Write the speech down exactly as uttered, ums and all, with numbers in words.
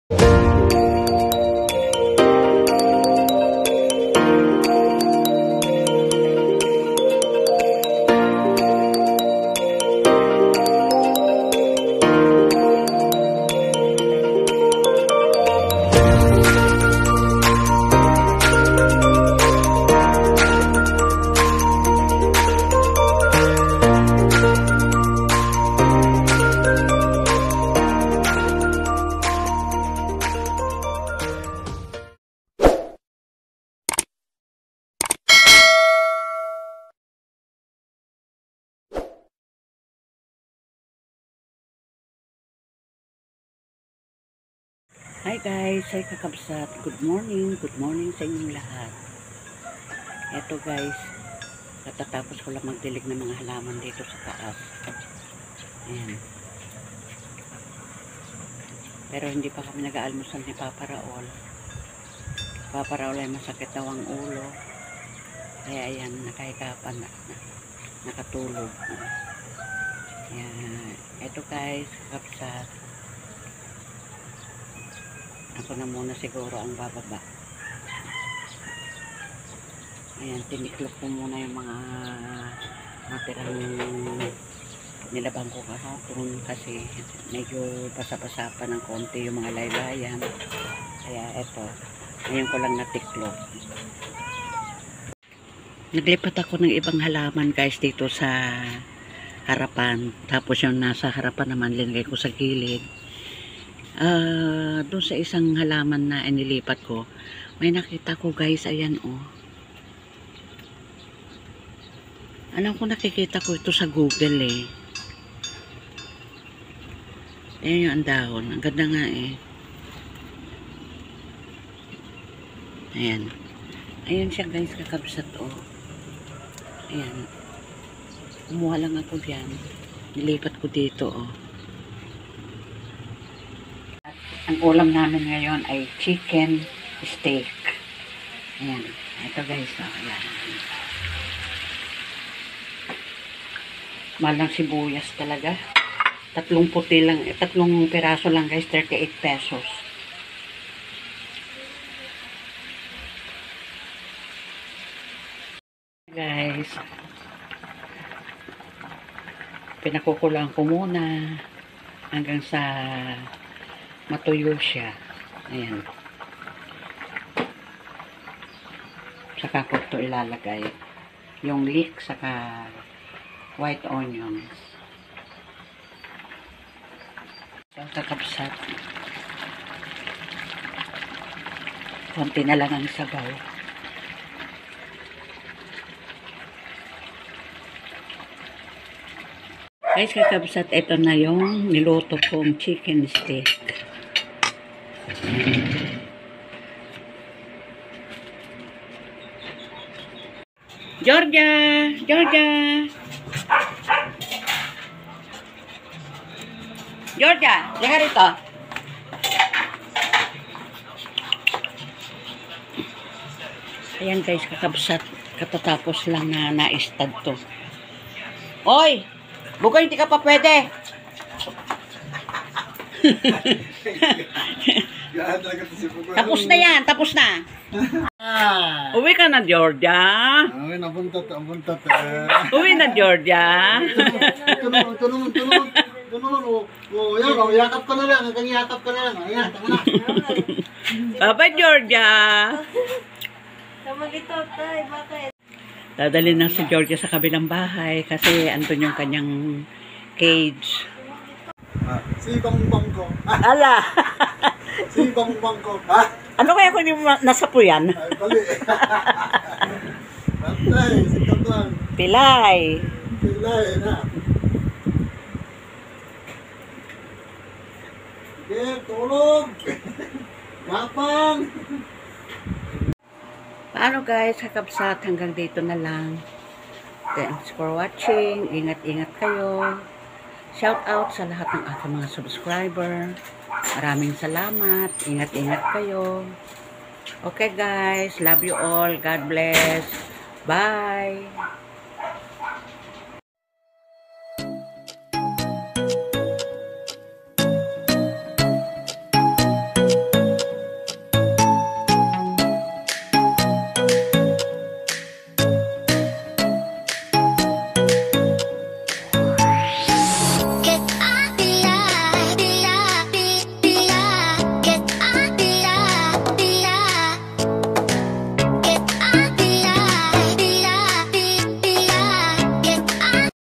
Hi guys, hi kakabsat. Good morning, good morning sa inyong lahat. Eto guys, katatapos ko lang magdilig ng mga halaman dito sa taas. Ayan. Pero hindi pa kami nag-aalmusal ni Papa Raul. Papa Raul ay masakit daw ang ulo. Kaya ayan, nakahikapan na, na nakatulog. Ayan. Eto guys, kakabsat. Ako na muna siguro ang bababa. Ayan, tiniklop ko muna yung mga natirang nilabang ko kahapon kasi medyo basa-basa pa ng konti yung mga laylayan. Kaya eto, ngayon ko lang natiklop. Naglipat ako ng ibang halaman guys dito sa harapan. Tapos yung nasa harapan naman linagay ko sa gilid. Uh, doon sa isang halaman na inilipat ko, may nakita ko guys, ayan oh. Alam ko nakikita ko ito sa Google eh. Ayan yung andahon, ang ganda nga eh. Ayan. Ayan siya guys, kakabsat oh. Ayan. Kumuha lang ako diyan. Nilipat ko dito oh. Ang ulam namin ngayon ay chicken steak. Ayan. Ito guys. Oh, ayan. Malang sibuyas talaga. Tatlong puti lang. Tatlong piraso lang guys. thirty-eight pesos. Guys. Pinakukulang ko muna. Hanggang sa matuyo siya. Ayan. Saka ko ito ilalagay. Yung leek, saka white onions. So, kakabsat. Konti na lang ang sabaw. Guys, kakabsat, ito na yung niluto kong chicken steak. Georgia! Georgia! Georgia! Lihat rito. Ayan guys, kakabsat. Katatapos lang na na-istad to. Oy! Bukoy, hindi ka pa pwede. Tapos na yan, tapos na. Ah. Uwi ka na, Georgia. Uwi na, buntot, buntot. Uwi na, Georgia. Tunong, tunong, tunong. Tunong, o, yan, o, yakap ka na lang. Hanggang yakap ka na lang. Ayan, tama na. Bye-bye, Georgia. Tama ito, tay, bakit? Dadalhin na si Georgia sa kabilang bahay kasi andun yung kanyang cage. Ah, si Bongbong ko. Ala! Si Bongbong ko. Ha? Ano kaya kung yung nasapuyan? Ay, bali. Bantay, si Kapan. Pilay. Pilay na. Sige, tulog. Yapang. Paano guys, kakabsat, hanggang dito na lang. Thanks for watching. Ingat-ingat kayo. Shout out sa lahat ng aking mga subscriber. Maraming salamat. Ingat-ingat kayo. Okay guys, love you all. God bless. Bye.